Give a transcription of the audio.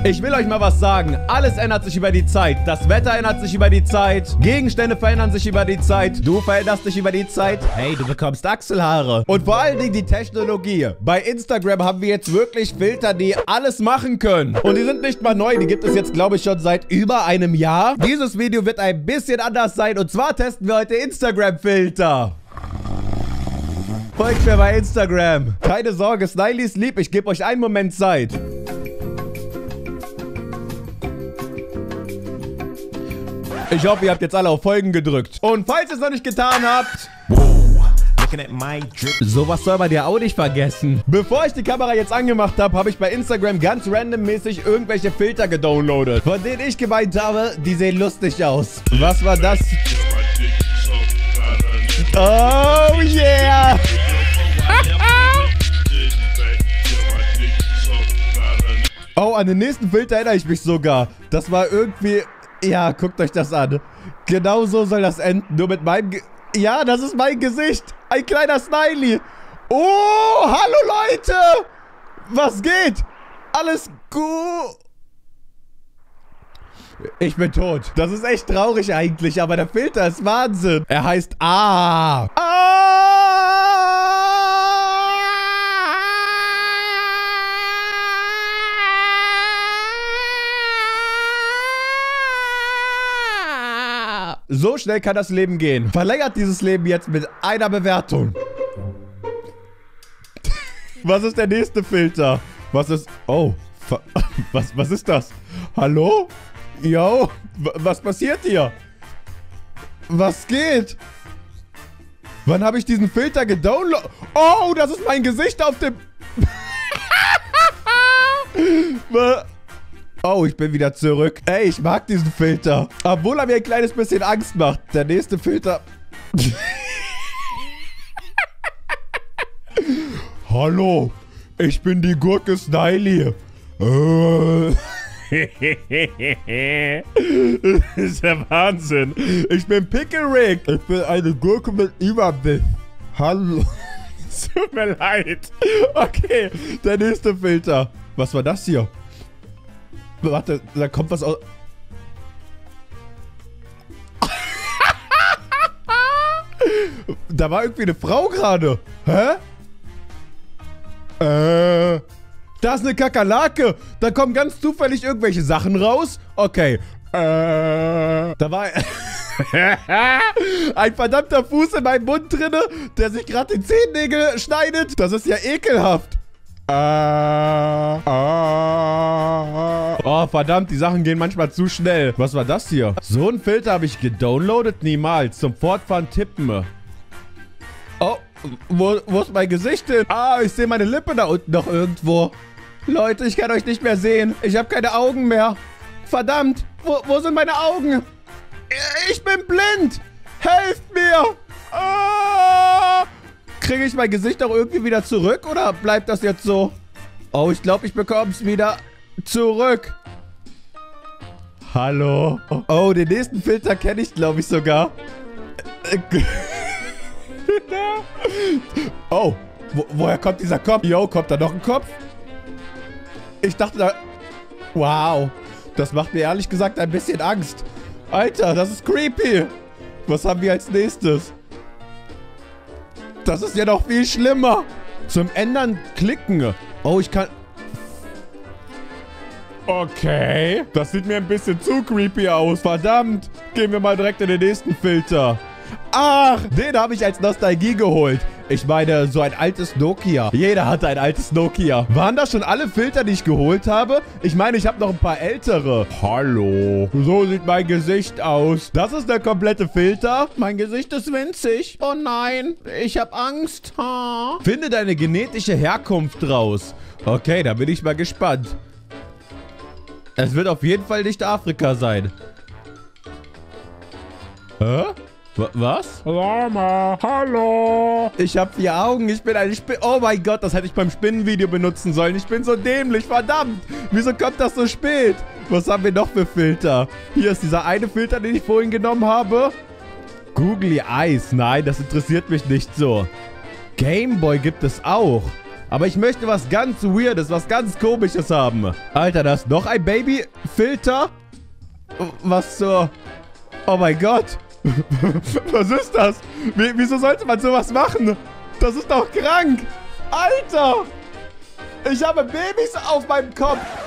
Ich will euch mal was sagen. Alles ändert sich über die Zeit. Das Wetter ändert sich über die Zeit. Gegenstände verändern sich über die Zeit. Du veränderst dich über die Zeit. Hey, du bekommst Achselhaare. Und vor allen Dingen die Technologie. Bei Instagram haben wir jetzt wirklich Filter, die alles machen können. Und die sind nicht mal neu. Die gibt es jetzt, glaube ich, schon seit über einem Jahr. Dieses Video wird ein bisschen anders sein. Und zwar testen wir heute Instagram-Filter. Folgt mir bei Instagram. Keine Sorge, Sniley ist lieb. Ich gebe euch einen Moment Zeit. Ich hoffe, ihr habt jetzt alle auf Folgen gedrückt. Und falls ihr es noch nicht getan habt... Sowas soll man ja auch nicht vergessen. Bevor ich die Kamera jetzt angemacht habe, habe ich bei Instagram ganz randommäßig irgendwelche Filter gedownloadet, von denen ich gemeint habe, die sehen lustig aus. Was war das? Oh yeah! Oh, an den nächsten Filter erinnere ich mich sogar. Das war irgendwie... Ja, guckt euch das an. Genau so soll das enden. Nur mit meinem... Ja, das ist mein Gesicht. Ein kleiner Sniley. Oh, hallo Leute. Was geht? Alles gut? Ich bin tot. Das ist echt traurig eigentlich, aber der Filter ist Wahnsinn. Er heißt Ah. So schnell kann das Leben gehen. Verlängert dieses Leben jetzt mit einer Bewertung. Was ist der nächste Filter? Was ist... Oh. Was ist das? Hallo? Yo. Was passiert hier? Was geht? Wann habe ich diesen Filter gedownloadet? Oh, das ist mein Gesicht auf dem... Oh, ich bin wieder zurück. Ey, ich mag diesen Filter. Obwohl er mir ein kleines bisschen Angst macht. Der nächste Filter... Hallo, ich bin die Gurke Sniley. Das ist der Wahnsinn. Ich bin Pickle Rick. Ich bin eine Gurke mit Überbiss. Hallo. Tut mir leid. Okay, der nächste Filter. Was war das hier? Warte, da kommt was aus... Da war irgendwie eine Frau gerade. Hä? Da ist eine Kakerlake. Da kommen ganz zufällig irgendwelche Sachen raus. Okay. Da war... ein verdammter Fuß in meinem Mund drinne, der sich gerade die Zehennägel schneidet. Das ist ja ekelhaft. Oh, verdammt, die Sachen gehen manchmal zu schnell. Was war das hier? So ein Filter habe ich gedownloadet? Niemals. Zum Fortfahren tippen. Oh, wo ist mein Gesicht hin? Ah, ich sehe meine Lippe da unten noch irgendwo. Leute, ich kann euch nicht mehr sehen. Ich habe keine Augen mehr. Verdammt, wo sind meine Augen? Ich bin blind. Helft mir. Kriege ich mein Gesicht auch irgendwie wieder zurück oder bleibt das jetzt so? Oh, ich glaube, ich bekomme es wieder zurück. Hallo? Oh, den nächsten Filter kenne ich, glaube ich, sogar. Oh, woher kommt dieser Kopf? Yo, kommt da noch ein Kopf? Ich dachte da... Wow, das macht mir ehrlich gesagt ein bisschen Angst. Alter, das ist creepy. Was haben wir als nächstes? Das ist ja noch viel schlimmer. Zum Ändern klicken. Oh, ich kann... Okay. Das sieht mir ein bisschen zu creepy aus. Verdammt. Gehen wir mal direkt in den nächsten Filter. Ach, den habe ich als Nostalgie geholt. Ich meine, so ein altes Nokia. Jeder hatte ein altes Nokia. Waren das schon alle Filter, die ich geholt habe? Ich meine, ich habe noch ein paar ältere. Hallo. So sieht mein Gesicht aus. Das ist der komplette Filter. Mein Gesicht ist winzig. Oh nein, ich habe Angst. Finde deine genetische Herkunft raus. Okay, da bin ich mal gespannt. Es wird auf jeden Fall nicht Afrika sein. Hä? Was? Lama, hallo. Ich habe 4 Augen, ich bin eine Spinne. Oh mein Gott, das hätte ich beim Spinnenvideo benutzen sollen. Ich bin so dämlich, verdammt. Wieso kommt das so spät? Was haben wir noch für Filter? Hier ist dieser eine Filter, den ich vorhin genommen habe. Googly Eyes. Nein, das interessiert mich nicht so. Gameboy gibt es auch. Aber ich möchte was ganz Weirdes, was ganz Komisches haben. Alter, da ist noch ein Babyfilter. Was zur... Oh mein Gott. Was ist das? Wieso sollte man sowas machen? Das ist doch krank. Alter. Ich habe Babys auf meinem Kopf.